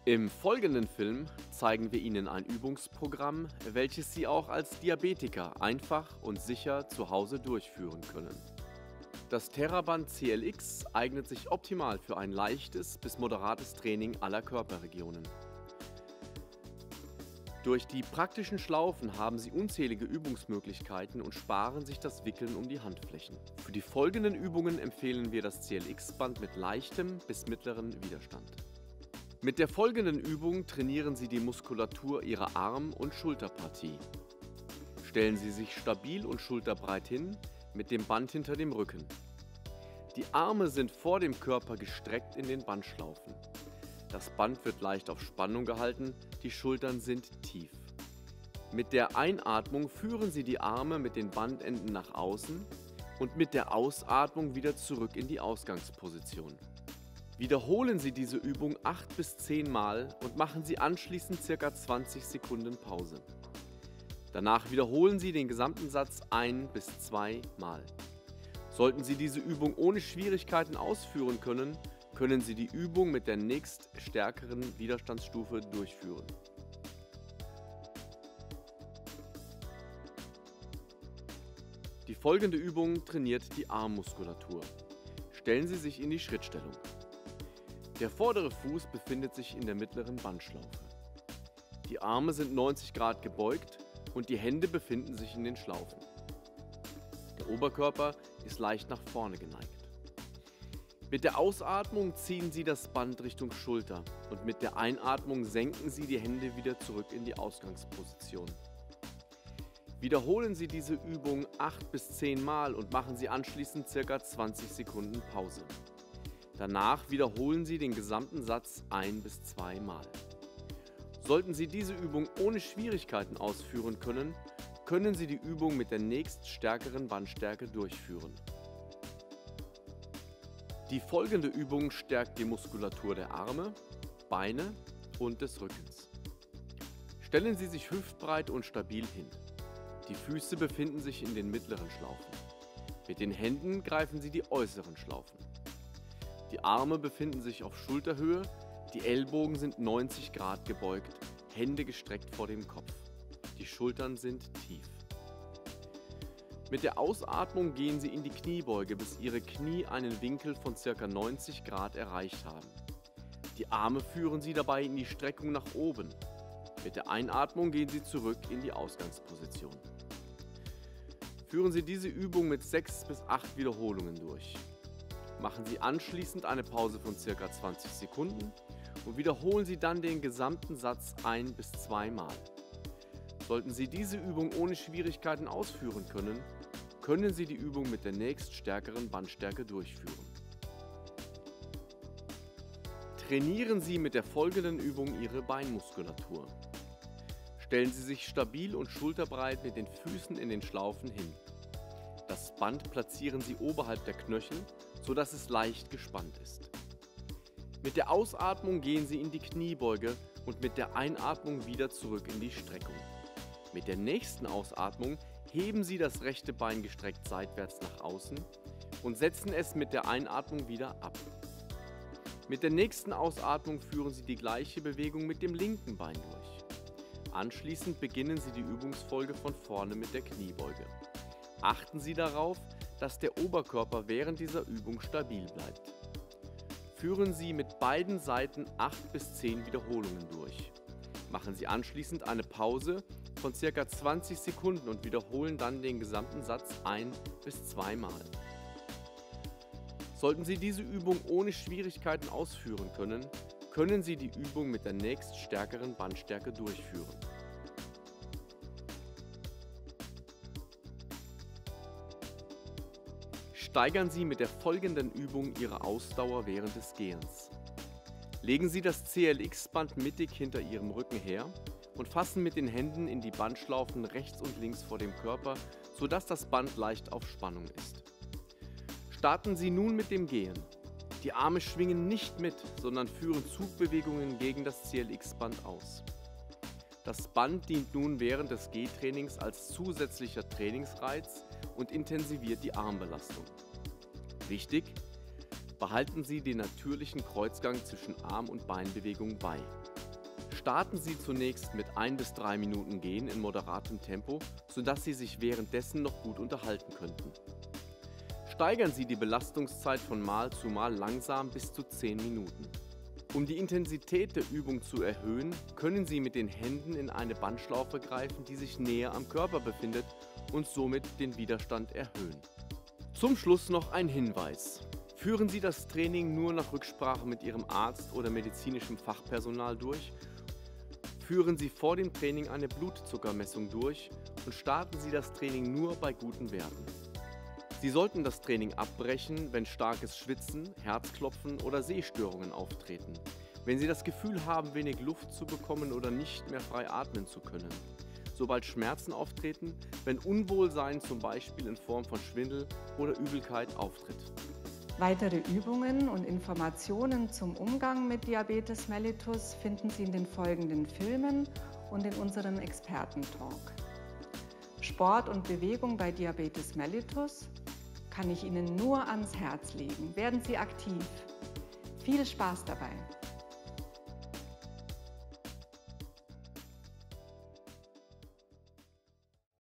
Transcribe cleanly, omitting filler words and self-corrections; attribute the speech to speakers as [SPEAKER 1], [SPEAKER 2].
[SPEAKER 1] Im folgenden Film zeigen wir Ihnen ein Übungsprogramm, welches Sie auch als Diabetiker einfach und sicher zu Hause durchführen können. Das Theraband CLX eignet sich optimal für ein leichtes bis moderates Training aller Körperregionen. Durch die praktischen Schlaufen haben Sie unzählige Übungsmöglichkeiten und sparen sich das Wickeln um die Handflächen. Für die folgenden Übungen empfehlen wir das CLX-Band mit leichtem bis mittleren Widerstand. Mit der folgenden Übung trainieren Sie die Muskulatur Ihrer Arm- und Schulterpartie. Stellen Sie sich stabil und schulterbreit hin, mit dem Band hinter dem Rücken. Die Arme sind vor dem Körper gestreckt in den Bandschlaufen. Das Band wird leicht auf Spannung gehalten, die Schultern sind tief. Mit der Einatmung führen Sie die Arme mit den Bandenden nach außen und mit der Ausatmung wieder zurück in die Ausgangsposition. Wiederholen Sie diese Übung 8 bis 10 Mal und machen Sie anschließend ca. 20 Sekunden Pause. Danach wiederholen Sie den gesamten Satz 1 bis 2 Mal. Sollten Sie diese Übung ohne Schwierigkeiten ausführen können, können Sie die Übung mit der nächststärkeren Widerstandsstufe durchführen. Die folgende Übung trainiert die Armmuskulatur. Stellen Sie sich in die Schrittstellung. Der vordere Fuß befindet sich in der mittleren Bandschlaufe. Die Arme sind 90 Grad gebeugt und die Hände befinden sich in den Schlaufen. Der Oberkörper ist leicht nach vorne geneigt. Mit der Ausatmung ziehen Sie das Band Richtung Schulter und mit der Einatmung senken Sie die Hände wieder zurück in die Ausgangsposition. Wiederholen Sie diese Übung 8 bis 10 Mal und machen Sie anschließend ca. 20 Sekunden Pause. Danach wiederholen Sie den gesamten Satz 1 bis 2 Mal. Sollten Sie diese Übung ohne Schwierigkeiten ausführen können, können Sie die Übung mit der nächststärkeren Bandstärke durchführen. Die folgende Übung stärkt die Muskulatur der Arme, Beine und des Rückens. Stellen Sie sich hüftbreit und stabil hin. Die Füße befinden sich in den mittleren Schlaufen. Mit den Händen greifen Sie die äußeren Schlaufen. Die Arme befinden sich auf Schulterhöhe, die Ellbogen sind 90 Grad gebeugt, Hände gestreckt vor dem Kopf. Die Schultern sind tief. Mit der Ausatmung gehen Sie in die Kniebeuge, bis Ihre Knie einen Winkel von ca. 90 Grad erreicht haben. Die Arme führen Sie dabei in die Streckung nach oben. Mit der Einatmung gehen Sie zurück in die Ausgangsposition. Führen Sie diese Übung mit 6 bis 8 Wiederholungen durch. Machen Sie anschließend eine Pause von ca. 20 Sekunden und wiederholen Sie dann den gesamten Satz 1 bis 2 Mal. Sollten Sie diese Übung ohne Schwierigkeiten ausführen können, können Sie die Übung mit der nächststärkeren Bandstärke durchführen. Trainieren Sie mit der folgenden Übung Ihre Beinmuskulatur. Stellen Sie sich stabil und schulterbreit mit den Füßen in den Schlaufen hin. Das Band platzieren Sie oberhalb der Knöchel, sodass es leicht gespannt ist. Mit der Ausatmung gehen Sie in die Kniebeuge und mit der Einatmung wieder zurück in die Streckung. Mit der nächsten Ausatmung heben Sie das rechte Bein gestreckt seitwärts nach außen und setzen es mit der Einatmung wieder ab. Mit der nächsten Ausatmung führen Sie die gleiche Bewegung mit dem linken Bein durch. Anschließend beginnen Sie die Übungsfolge von vorne mit der Kniebeuge. Achten Sie darauf, dass der Oberkörper während dieser Übung stabil bleibt. Führen Sie mit beiden Seiten 8 bis 10 Wiederholungen durch. Machen Sie anschließend eine Pause von ca. 20 Sekunden und wiederholen dann den gesamten Satz 1 bis 2 Mal. Sollten Sie diese Übung ohne Schwierigkeiten ausführen können, können Sie die Übung mit der nächststärkeren Bandstärke durchführen. Steigern Sie mit der folgenden Übung Ihre Ausdauer während des Gehens. Legen Sie das CLX-Band mittig hinter Ihrem Rücken her und fassen mit den Händen in die Bandschlaufen rechts und links vor dem Körper, sodass das Band leicht auf Spannung ist. Starten Sie nun mit dem Gehen. Die Arme schwingen nicht mit, sondern führen Zugbewegungen gegen das CLX-Band aus. Das Band dient nun während des Gehtrainings als zusätzlicher Trainingsreiz und intensiviert die Armbelastung. Wichtig: Behalten Sie den natürlichen Kreuzgang zwischen Arm- und Beinbewegungen bei. Starten Sie zunächst mit 1 bis 3 Minuten Gehen in moderatem Tempo, sodass Sie sich währenddessen noch gut unterhalten könnten. Steigern Sie die Belastungszeit von Mal zu Mal langsam bis zu 10 Minuten. Um die Intensität der Übung zu erhöhen, können Sie mit den Händen in eine Bandschlaufe greifen, die sich näher am Körper befindet und somit den Widerstand erhöhen. Zum Schluss noch ein Hinweis. Führen Sie das Training nur nach Rücksprache mit Ihrem Arzt oder medizinischem Fachpersonal durch. Führen Sie vor dem Training eine Blutzuckermessung durch und starten Sie das Training nur bei guten Werten. Sie sollten das Training abbrechen, wenn starkes Schwitzen, Herzklopfen oder Sehstörungen auftreten. Wenn Sie das Gefühl haben, wenig Luft zu bekommen oder nicht mehr frei atmen zu können. Sobald Schmerzen auftreten, wenn Unwohlsein zum Beispiel in Form von Schwindel oder Übelkeit auftritt.
[SPEAKER 2] Weitere Übungen und Informationen zum Umgang mit Diabetes mellitus finden Sie in den folgenden Filmen und in unserem Expertentalk. Sport und Bewegung bei Diabetes mellitus kann ich Ihnen nur ans Herz legen. Werden Sie aktiv. Viel Spaß dabei!